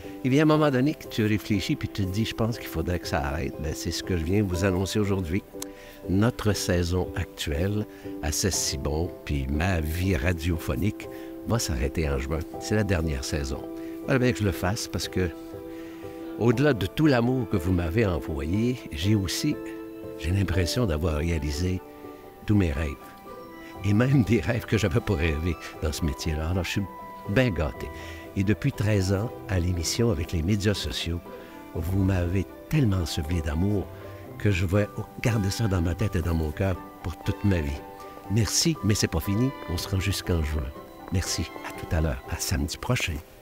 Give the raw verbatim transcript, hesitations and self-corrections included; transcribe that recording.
Il vient un moment donné que tu réfléchis puis tu te dis, je pense qu'il faudrait que ça arrête. Bien, c'est ce que je viens vous annoncer aujourd'hui. Notre saison actuelle à Cesse-Cibon, puis ma vie radiophonique, va s'arrêter en juin. C'est la dernière saison. Il fallait bien que je le fasse parce que, au-delà de tout l'amour que vous m'avez envoyé, j'ai aussi, j'ai l'impression d'avoir réalisé tous mes rêves. Et même des rêves que j'avais pas rêvé dans ce métier-là. Alors, je suis bien gâté. Et depuis treize ans, à l'émission avec les médias sociaux, vous m'avez tellement enseveli d'amour que je vais garder ça dans ma tête et dans mon cœur pour toute ma vie. Merci, mais c'est pas fini. On se rend jusqu'en juin. Merci. À tout à l'heure. À samedi prochain.